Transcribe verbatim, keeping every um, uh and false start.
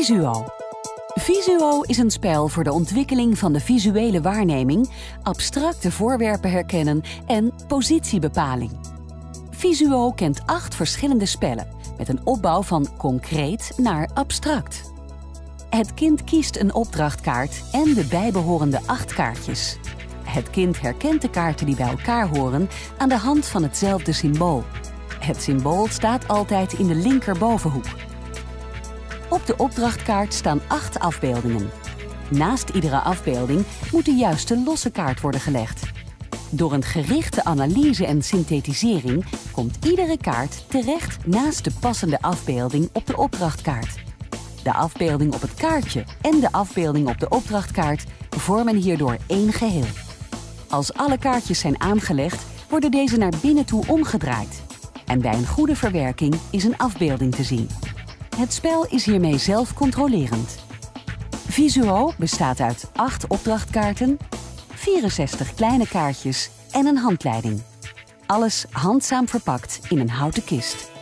Visuo. Visuo is een spel voor de ontwikkeling van de visuele waarneming, abstracte voorwerpen herkennen en positiebepaling. Visuo kent acht verschillende spellen met een opbouw van concreet naar abstract. Het kind kiest een opdrachtkaart en de bijbehorende acht kaartjes. Het kind herkent de kaarten die bij elkaar horen aan de hand van hetzelfde symbool. Het symbool staat altijd in de linkerbovenhoek. Op de opdrachtkaart staan acht afbeeldingen. Naast iedere afbeelding moet de juiste losse kaart worden gelegd. Door een gerichte analyse en synthetisering komt iedere kaart terecht naast de passende afbeelding op de opdrachtkaart. De afbeelding op het kaartje en de afbeelding op de opdrachtkaart vormen hierdoor één geheel. Als alle kaartjes zijn aangelegd, worden deze naar binnen toe omgedraaid. En bij een goede verwerking is een afbeelding te zien. Het spel is hiermee zelfcontrolerend. Visuo bestaat uit acht opdrachtkaarten, vierenzestig kleine kaartjes en een handleiding. Alles handzaam verpakt in een houten kist.